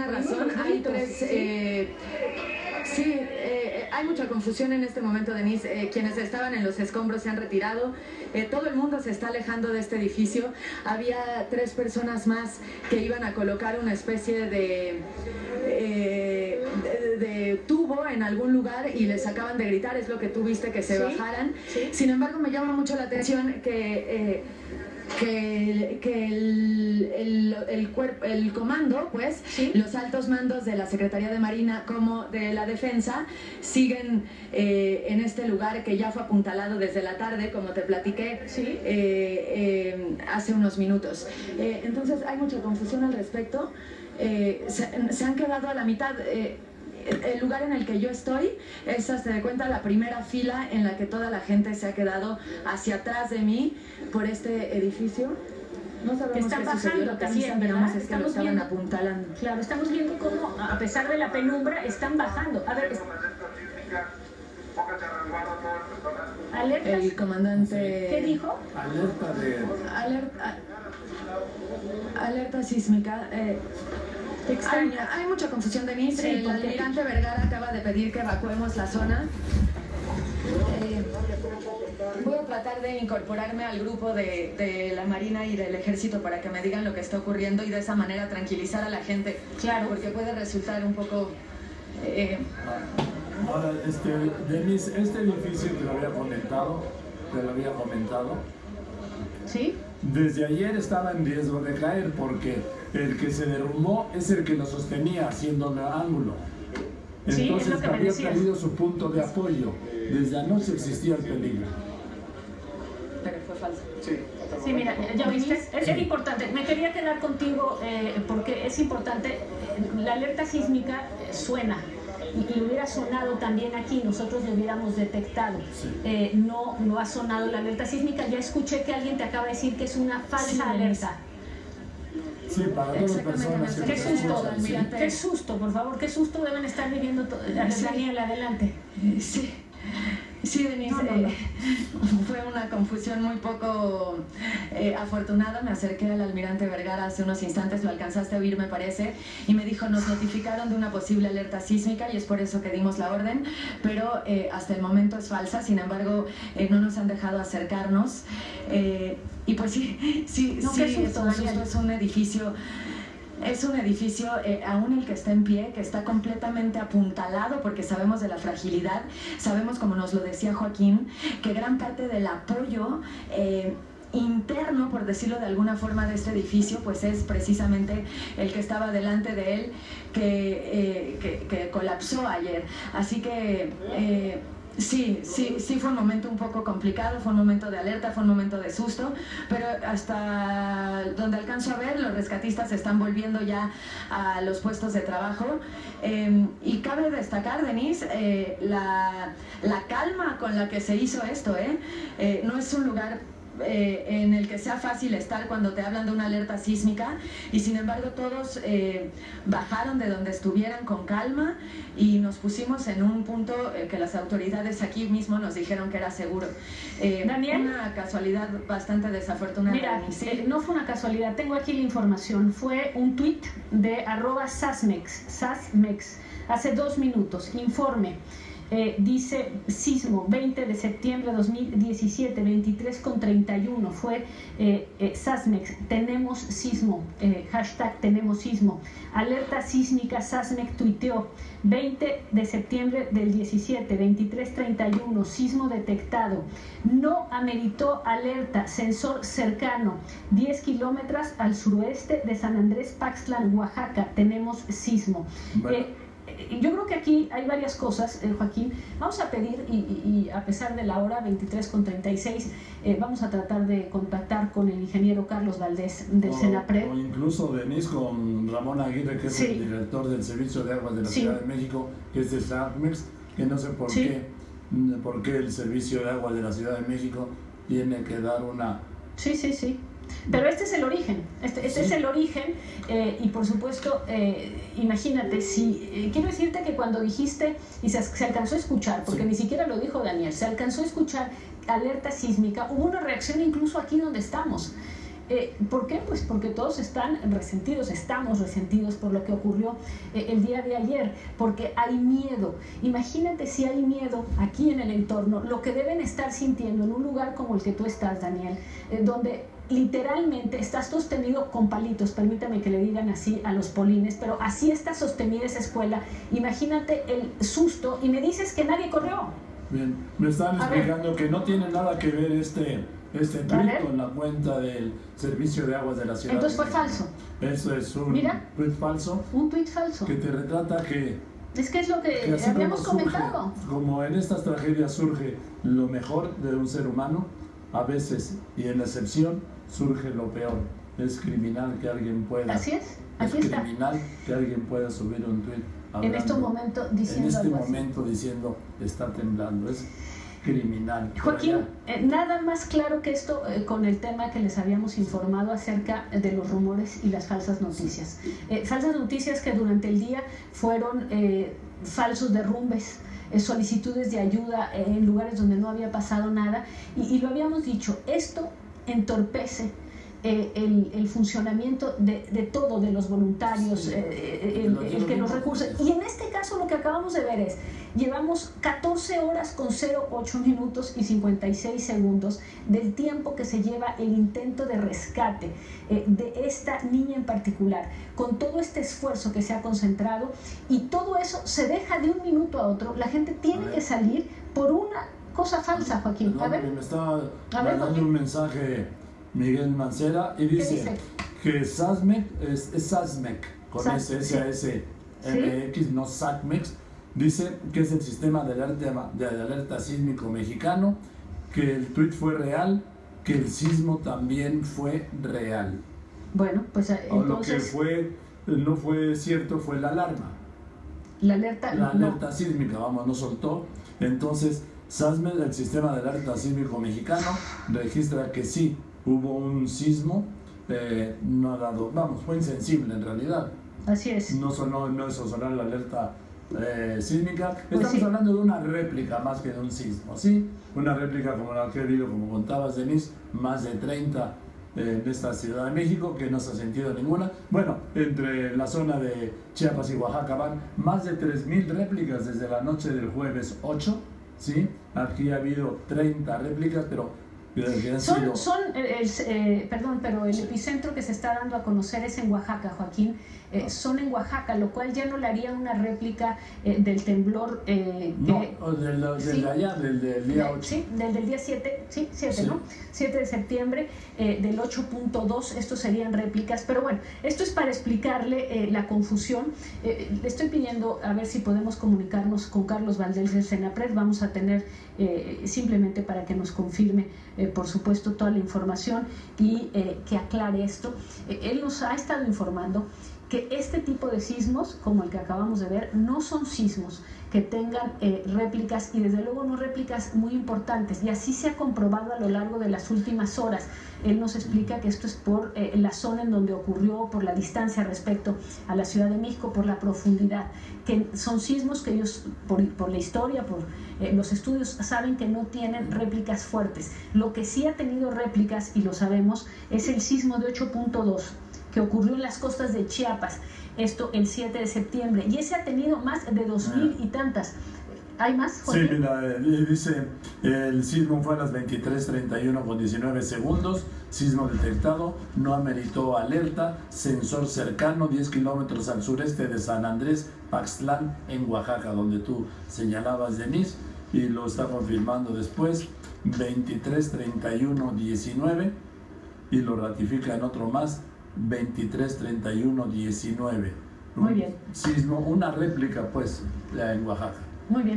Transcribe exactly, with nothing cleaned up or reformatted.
tiene razón. Hay tres... Eh, sí, eh, hay mucha confusión en este momento, Denise. Eh, quienes estaban en los escombros se han retirado. Eh, todo el mundo se está alejando de este edificio. Había tres personas más que iban a colocar una especie de... Eh, de, de tubo en algún lugar y les acaban de gritar, es lo que tú viste, que se ¿Sí? bajaran. ¿Sí? Sin embargo, me llama mucho la atención que... Eh, que, que el, el, el, cuerpo, el comando, pues, ¿Sí? los altos mandos de la Secretaría de Marina como de la Defensa siguen eh, en este lugar que ya fue apuntalado desde la tarde, como te platiqué ¿Sí? eh, eh, hace unos minutos. Eh, entonces hay mucha confusión al respecto. Eh, se, se han quedado a la mitad. Eh, El lugar en el que yo estoy es, hasta de cuenta, la primera fila en la que toda la gente se ha quedado hacia atrás de mí por este edificio. No sabemos están qué bajando sucedió, lo que sí sabemos es que lo estaban viendo, apuntalando. Claro, estamos viendo cómo, a pesar de la penumbra, están bajando. A ver, es... ¿Alertas? El comandante... ¿Qué dijo? Alerta de... Alerta, alerta sísmica. Eh, Hay, hay mucha confusión, Denise. Sí, el almirante Vergara acaba de pedir que evacuemos la zona. Eh, voy a tratar de incorporarme al grupo de, de la Marina y del Ejército para que me digan lo que está ocurriendo y de esa manera tranquilizar a la gente. Claro, porque puede resultar un poco... Eh... Ahora, este, Denise, este edificio te lo había comentado, te lo había comentado. ¿Sí? Desde ayer estaba en riesgo de caer porque el que se derrumbó es el que lo sostenía haciendo el ángulo. Entonces sí, había perdido su punto de apoyo. Desde anoche existía el peligro. Pero fue falso. Sí, sí, mira, ya viste, es, es importante. Me quería quedar contigo eh, porque es importante. La alerta sísmica eh, suena. Y hubiera sonado también aquí, nosotros lo hubiéramos detectado. Sí. Eh, no, no ha sonado la alerta sísmica. Ya escuché que alguien te acaba de decir que es una falsa sí, alerta. Sí, para todas las personas que... Qué susto, sí. Qué susto, por favor, qué susto deben estar viviendo todos. Sí. Daniel, adelante. Sí. Sí, Denise, no, no, no. Eh, fue una confusión muy poco eh, afortunada. Me acerqué al almirante Vergara hace unos instantes, lo alcanzaste a oír, me parece, y me dijo, nos notificaron de una posible alerta sísmica y es por eso que dimos la orden, pero eh, hasta el momento es falsa. Sin embargo, eh, no nos han dejado acercarnos. Eh, y pues sí, sí, no, sí, susto, es, un, susto, es un edificio... Es un edificio, eh, aún el que está en pie, que está completamente apuntalado porque sabemos de la fragilidad, sabemos, como nos lo decía Joaquín, que gran parte del apoyo eh, interno, por decirlo de alguna forma, de este edificio, pues es precisamente el que estaba delante de él, que, eh, que, que colapsó ayer. Así que... Eh, Sí, sí, sí fue un momento un poco complicado, fue un momento de alerta, fue un momento de susto, pero hasta donde alcanzo a ver, los rescatistas están volviendo ya a los puestos de trabajo. Eh, y cabe destacar, Denise, eh, la, la calma con la que se hizo esto, ¿eh? Eh, no es un lugar... Eh, en el que sea fácil estar cuando te hablan de una alerta sísmica, y sin embargo todos eh, bajaron de donde estuvieran con calma y nos pusimos en un punto eh, que las autoridades aquí mismo nos dijeron que era seguro. Eh, Daniel, una casualidad bastante desafortunada. Mira, ¿sí? eh, no fue una casualidad, tengo aquí la información, fue un tuit de arroba sasmex, sasmex, hace dos minutos, informe. Eh, dice sismo veinte de septiembre de dos mil diecisiete, veintitrés con treinta y uno, fue eh, eh, Sasmex, tenemos sismo, eh, hashtag tenemos sismo, alerta sísmica. Sasmex tuiteó veinte de septiembre del diecisiete, veintitrés treinta y uno, sismo detectado, no ameritó alerta, sensor cercano, diez kilómetros al suroeste de San Andrés Paxtlán, Oaxaca, tenemos sismo. Bueno. Eh, Yo creo que aquí hay varias cosas, eh, Joaquín. Vamos a pedir, y, y, y a pesar de la hora, veintitrés con treinta y seis, eh, vamos a tratar de contactar con el ingeniero Carlos Valdés del o, Senapred. O incluso, Denise, con Ramón Aguirre, que es sí. el director del Servicio de Aguas de la sí. Ciudad de México, que es de Sasmex, que no sé por, sí. qué, por qué el Servicio de Aguas de la Ciudad de México tiene que dar una... Sí, sí, sí. Pero este es el origen, este, este sí. es el origen eh, y por supuesto, eh, imagínate, si eh, quiero decirte que cuando dijiste, y se, se alcanzó a escuchar, porque sí. ni siquiera lo dijo Daniel, se alcanzó a escuchar alerta sísmica, hubo una reacción incluso aquí donde estamos. Eh, ¿Por qué? Pues porque todos están resentidos, estamos resentidos por lo que ocurrió eh, el día de ayer, porque hay miedo. Imagínate si hay miedo aquí en el entorno, lo que deben estar sintiendo en un lugar como el que tú estás, Daniel, eh, donde literalmente estás sostenido con palitos, permítame que le digan así a los polines, pero así está sostenida esa escuela. Imagínate el susto y me dices que nadie corrió. Bien, me están explicando que no tiene nada que ver este, este tweet con la cuenta del Servicio de Aguas de la Ciudad. Entonces fue falso. Eso es un Mira, tweet falso. Un tweet falso. Que te retrata que... Es que es lo que, que habíamos surge, comentado. Como en estas tragedias surge lo mejor de un ser humano, a veces, y en la excepción, surge lo peor. Es criminal que alguien pueda... Así es, aquí es está. criminal que alguien pueda subir un tweet hablando, en este momento diciendo En este algo momento así. diciendo, está temblando. Es criminal. Joaquín, eh, nada más claro que esto eh, con el tema que les habíamos informado acerca de los rumores y las falsas noticias. Eh, falsas noticias que durante el día fueron eh, falsos derrumbes, eh, solicitudes de ayuda eh, en lugares donde no había pasado nada. Y, y lo habíamos dicho, esto entorpece Eh, el, el funcionamiento de, de todo, de los voluntarios, sí, eh, el, el, el que los recursos. Y en este caso lo que acabamos de ver es, llevamos catorce horas con cero coma ocho minutos y cincuenta y seis segundos del tiempo que se lleva el intento de rescate eh, de esta niña en particular, con todo este esfuerzo que se ha concentrado, y todo eso se deja de un minuto a otro. La gente tiene que salir por una cosa falsa, Joaquín. No, a ver, me está a ver, mandando un mensaje Miguel Mancera y dice, dice? que SASMEC es, es SASMEC con Sas, S, S A S M X, ¿sí? No SACMEX. Dice que es el sistema de alerta, de alerta sísmico mexicano, que el tuit fue real, que el sismo también fue real. Bueno, pues entonces... O lo que fue, no fue cierto fue la alarma. La alerta, la alerta no. sísmica, vamos, no soltó. Entonces, SASMEC, el sistema de alerta sísmico mexicano, registra que sí, hubo un sismo, eh, no ha dado, vamos, fue insensible en realidad. Así es. No sonó, no hizo sonar la alerta eh, sísmica. Pues Estamos sí. hablando de una réplica más que de un sismo, ¿sí? Una réplica como la que he habido, como contabas, Denise, más de treinta eh, en esta Ciudad de México, que no se ha sentido ninguna. Bueno, entre la zona de Chiapas y Oaxaca van más de tres mil réplicas desde la noche del jueves ocho, ¿sí? Aquí ha habido treinta réplicas, pero Son, son el, eh, perdón, pero el epicentro que se está dando a conocer es en Oaxaca, Joaquín. Eh, son en Oaxaca, lo cual ya no le haría una réplica eh, del temblor. Eh, no, que, del de sí, de allá, del, del día ocho. Sí, del, del día siete, sí, siete, sí. ¿no? siete de septiembre eh, del ocho punto dos, estos serían réplicas. Pero bueno, esto es para explicarle eh, la confusión. Eh, le estoy pidiendo a ver si podemos comunicarnos con Carlos Valdés del Senapred. Vamos a tener eh, simplemente para que nos confirme, eh, por supuesto, toda la información y eh, que aclare esto. Eh, él nos ha estado informando que este tipo de sismos, como el que acabamos de ver, no son sismos que tengan eh, réplicas, y desde luego no réplicas muy importantes, y así se ha comprobado a lo largo de las últimas horas. Él nos explica que esto es por eh, la zona en donde ocurrió, por la distancia respecto a la Ciudad de México, por la profundidad, que son sismos que ellos, por, por la historia, por eh, los estudios, saben que no tienen réplicas fuertes. Lo que sí ha tenido réplicas, y lo sabemos, es el sismo de ocho punto dos, que ocurrió en las costas de Chiapas, esto el siete de septiembre, y ese ha tenido más de dos mil y tantas. ¿Hay más, Joaquín? Sí, mira, eh, dice, el sismo fue a las veintitrés treinta y uno con diecinueve segundos, sismo detectado, no ameritó alerta, sensor cercano, diez kilómetros al sureste de San Andrés, Paxtlán, en Oaxaca, donde tú señalabas, Denise, y lo está confirmando después, veintitrés treinta y uno diecinueve, y lo ratifica en otro más, veintitrés treinta y uno diecinueve. Muy bien. Sismo, una réplica, pues, en Oaxaca. Muy bien.